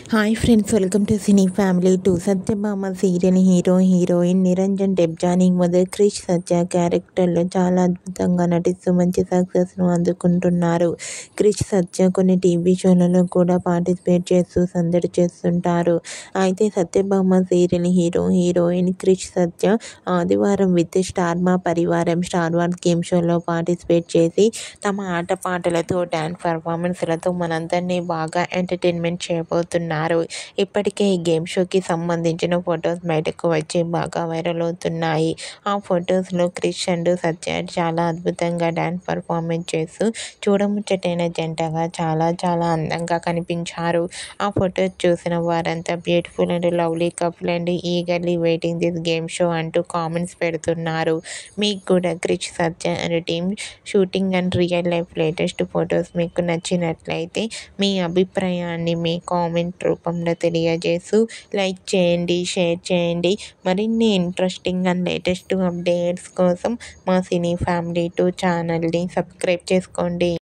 Hi friends, welcome to cine family 2. Satyabhama serial heroine Niranjan Debjani మొదలు క్రిష్ సత్య క్యారెక్టర్లో చాలా అద్భుతంగా నటిస్తూ మంచి సక్సెస్ను అందుకుంటున్నారు. క్రిష్ సత్య కొన్ని టీవీ షోలలో కూడా పార్టిసిపేట్ చేస్తూ సందడి చేస్తుంటారు. అయితే సత్యభామ సీరియల్ హీరోయిన్ క్రిష్ సత్య ఆదివారం విత్ స్టార్ మా పరివారం స్టార్ వార్స్ గేమ్ షోలో పార్టిసిపేట్ చేసి తమ ఆటపాటలతో డ్యాన్స్ పర్ఫార్మెన్స్లతో మనందరినీ బాగా ఎంటర్టైన్మెంట్ చేయబోతున్నారు. ఇప్పటికే ఈ గేమ్ షోకి సంబంధించిన ఫొటోస్ బయటకు వచ్చి బాగా వైరల్ అవుతున్నాయి. ఆ ఫొటోస్లో క్రిష్ అండ్ సత్య చాలా అద్భుతంగా డ్యాన్స్ పర్ఫార్మెన్స్ చేస్తూ చూడముచ్చటైన జంటగా చాలా అందంగా కనిపించారు. ఆ ఫొటోస్ చూసిన వారంతా beautiful and lovely couple and eagerly waiting this game show అంటూ కామెంట్స్ పెడుతున్నారు. మీకు కూడా Krish Satya and team shooting and real life latest photos మీకు నచ్చినట్లయితే మీ అభిప్రాయాన్ని మీ కామెంట్ రూపంలో తెలియజేస్తూ లైక్ చేయండి, షేర్ చేయండి. మరిన్ని ఇంట్రెస్టింగ్ అండ్ లేటెస్ట్ అప్డేట్స్ కోసం మా సినీ ఫ్యామిలీ 2 ఛానల్ని సబ్స్క్రైబ్ చేసుకోండి.